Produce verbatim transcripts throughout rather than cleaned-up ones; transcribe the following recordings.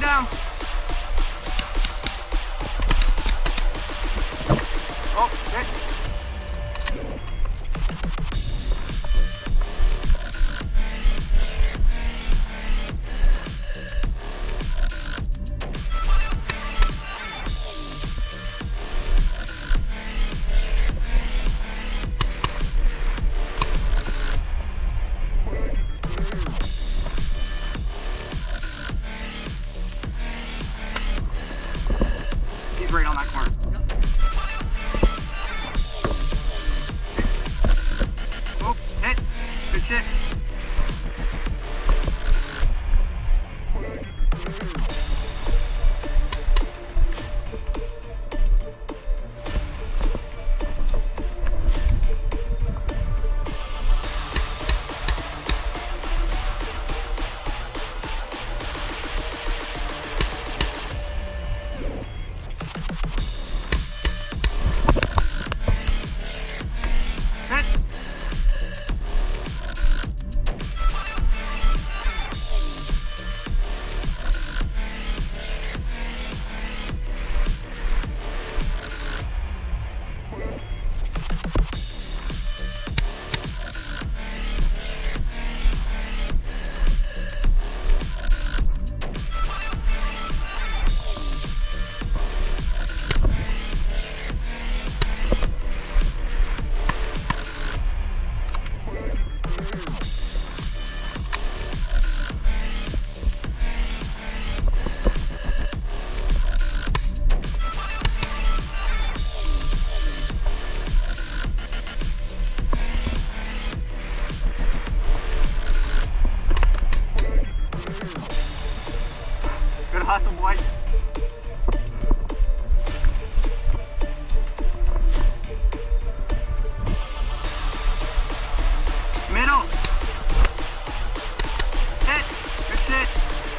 down. Oh, okay. He's right on that corner. Oh, hit. Good shit. Good hustle, boy. Middle. Hit. Good shit.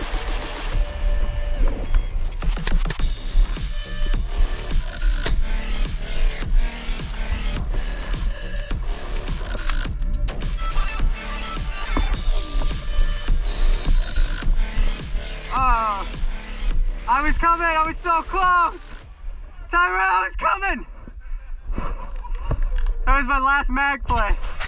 Oh. I was coming, I was so close! Timer, I was coming! That was my last mag play.